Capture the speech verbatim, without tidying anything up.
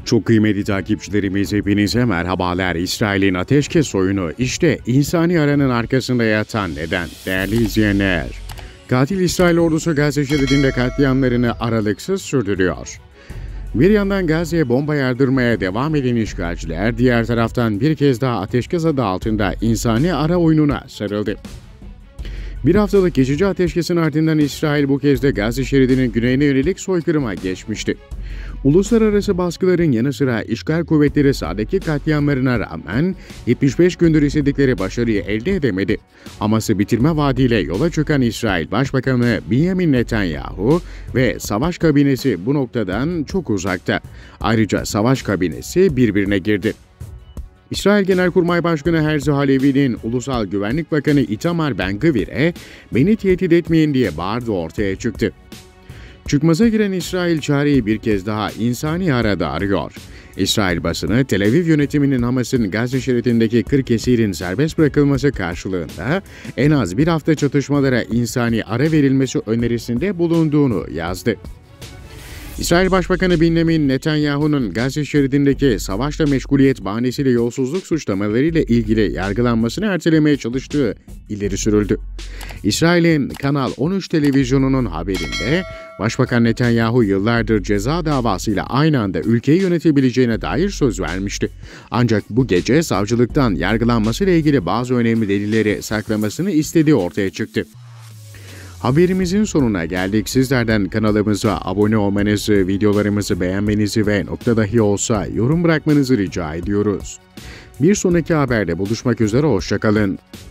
Çok kıymetli takipçilerimiz hepinize merhabalar. İsrail'in ateşkes oyunu işte insani aranın arkasında yatan neden? Değerli izleyenler, katil İsrail ordusu Gazze şeridinde katliamlarını aralıksız sürdürüyor. Bir yandan Gazze'ye bomba yağdırmaya devam eden işgalciler, diğer taraftan bir kez daha ateşkes adı altında insani ara oyununa sarıldı. Bir haftalık geçici ateşkesin ardından İsrail bu kez de Gazze şeridinin güneyine yönelik soykırıma geçmişti. Uluslararası baskıların yanı sıra işgal kuvvetleri sahadaki katliamlarına rağmen yetmiş beş gündür istedikleri başarıyı elde edemedi. Hamas'ı bitirme vaadiyle yola çıkan İsrail Başbakanı Benjamin Netanyahu ve savaş kabinesi bu noktadan çok uzakta. Ayrıca savaş kabinesi birbirine girdi. İsrail Genelkurmay Başkanı Herzi Halevi'nin Ulusal Güvenlik Bakanı Itamar Ben-Gvir'e "Beni tehdit etmeyin" diye bağırdı ortaya çıktı. Çıkmaza giren İsrail çareyi bir kez daha insani arada arıyor. İsrail basını Tel Aviv yönetiminin Hamas'ın Gazze şeridindeki kırk esirin serbest bırakılması karşılığında en az bir hafta çatışmalara insani ara verilmesi önerisinde bulunduğunu yazdı. İsrail Başbakanı Benjamin Netanyahu'nun Gazze şeridindeki savaşla meşguliyet bahanesiyle yolsuzluk suçlamalarıyla ilgili yargılanmasını ertelemeye çalıştığı ileri sürüldü. İsrail'in Kanal on üç televizyonunun haberinde Başbakan Netanyahu yıllardır ceza davasıyla aynı anda ülkeyi yönetebileceğine dair söz vermişti. Ancak bu gece savcılıktan yargılanmasıyla ilgili bazı önemli delilleri saklamasını istediği ortaya çıktı. Haberimizin sonuna geldik. Sizlerden kanalımıza abone olmanızı, videolarımızı beğenmenizi ve nokta dahi olsa yorum bırakmanızı rica ediyoruz. Bir sonraki haberde buluşmak üzere, hoşça kalın.